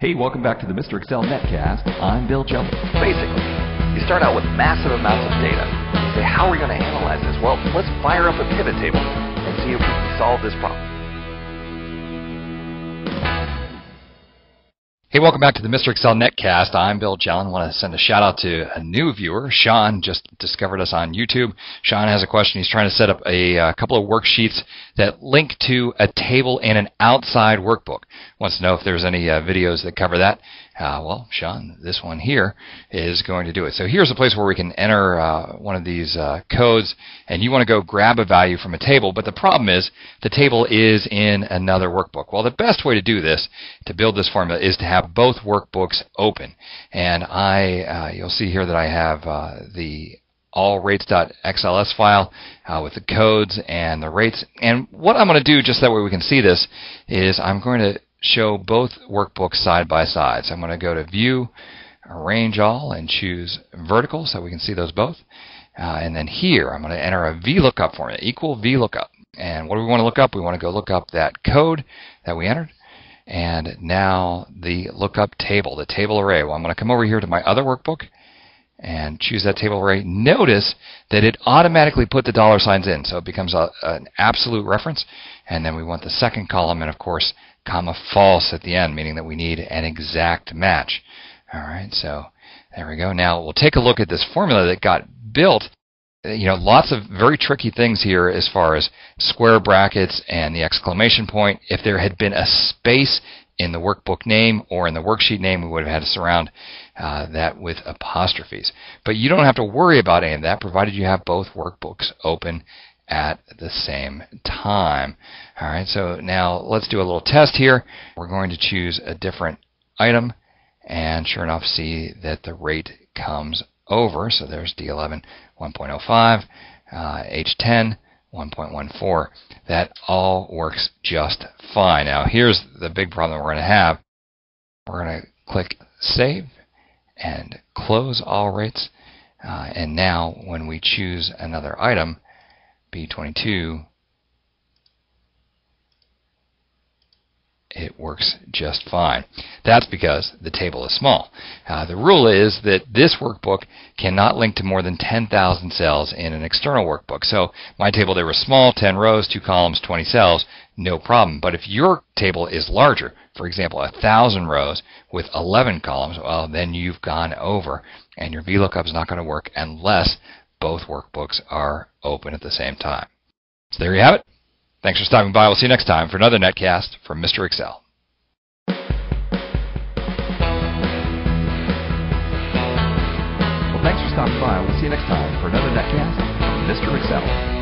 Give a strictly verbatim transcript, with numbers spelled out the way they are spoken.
Hey, welcome back to the Mister Excel Netcast. I'm Bill Jones. Basically, you start out with massive amounts of data. You say, how are we going to analyze this? Well, let's fire up a pivot table and see if we can solve this problem. Hey, welcome back to the Mister Excel Netcast. I'm Bill Jones. I want to send a shout out to a new viewer. Shawn just discovered us on YouTube. Shawn has a question. He's trying to set up a, a couple of worksheets that link to a table in an outside workbook. Wants to know if there's any uh, videos that cover that. Uh, well, Shawn, this one here is going to do it. So here's a place where we can enter uh, one of these uh, codes, and you want to go grab a value from a table, but the problem is the table is in another workbook. Well, the best way to do this, to build this formula, is to have both workbooks open. And I, uh, you'll see here that I have uh, the all rates dot X L S file uh, with the codes and the rates. And what I'm going to do, just that way we can see this, is I'm going to show both workbooks side by side. So I'm going to go to View, Arrange All, and choose Vertical so we can see those both. Uh, and then here I'm going to enter a VLOOKUP formula, equal VLOOKUP. And what do we want to look up? We want to go look up that code that we entered. And now the lookup table, the table array. Well, I'm going to come over here to my other workbook and choose that table array. Notice that it automatically put the dollar signs in, so it becomes a, an absolute reference. And then we want the second column, and of course, comma false at the end, meaning that we need an exact match. All right, so there we go. Now we'll take a look at this formula that got built. You know, lots of very tricky things here as far as square brackets and the exclamation point. If there had been a space in the workbook name or in the worksheet name, we would have had to surround uh, that with apostrophes. But you don't have to worry about any of that, provided you have both workbooks open at the same time. All right, so now let's do a little test here. We're going to choose a different item, and sure enough, see that the rate comes over. So there's D eleven, one point oh five, uh, H ten, one point one four. That all works just fine. Now here's the big problem we're going to have. We're going to click Save and close all rates. Uh, and now when we choose another item, B twenty-two, it works just fine. That's because the table is small. Uh, the rule is that this workbook cannot link to more than ten thousand cells in an external workbook. So my table there was small, ten rows, two columns, twenty cells, no problem. But if your table is larger, for example, one thousand rows with eleven columns, well, then you've gone over, and your VLOOKUP is not going to work unless both workbooks are open at the same time. So there you have it. Thanks for stopping by. We'll see you next time for another Netcast from Mister Excel. Well, thanks for stopping by. We'll see you next time for another Netcast from Mister Excel.